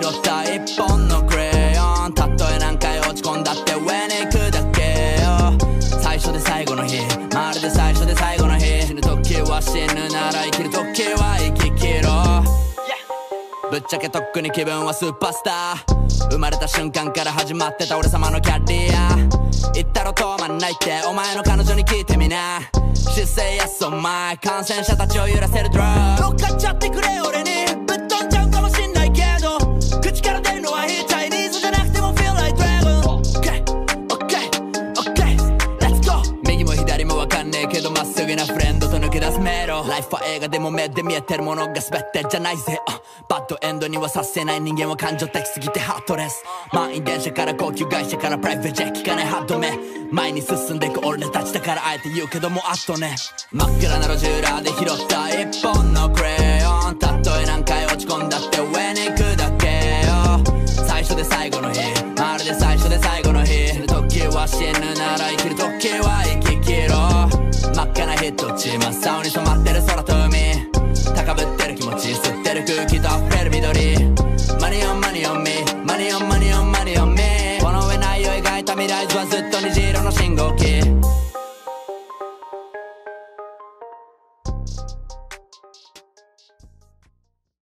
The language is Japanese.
った一本のクレヨン、たとえ何回落ち込んだって上に行くだけよ。最初で最後の日、まるで最初で最後の日。死ぬ時は死ぬなら生きる時は生き切ろう。ぶっちゃけとっくに気分はスーパースター。生まれた瞬間から始まってた俺様のキャリア。言ったろ止まんないってお前の彼女に聞いてみな。She say yes on my 感染者たちを揺らせるドラッグ乗っかっちゃってくれ俺に。ぶっ飛んじゃうかもしんないけど口から出るのはヒーチャイニーズじゃなくても Feel like dragon。 OK OK OK Let's go。 右も左もわかんねえけどまっすぐなフレンドと抜け出す迷路。ライフは映画でも目で見えてるものが全てじゃないぜ。バッドエンドにはさせない人間は感情的すぎてハートレス。満員電車から高級会社からプライベートジェット聞かないハードめ。前に進んでいく俺たちだからあえて言うけどもあとね。真っ暗な路地裏で拾った一本のクレヨン、たとえ何回落ち込んだって上に行くだけよ。最初で最後の日、まるで最初で最後の日。死ぬ時は死ぬなら生きる時は生き切ろう。真っ赤なヒット地真っ青に染まってる空と海。高ぶってる気持ち吸ってる空気と溢れる緑。マニオンマニオンミーマニオンマニオンマニオンミー。この上ないを描いた未来図はずっと虹色の信号機。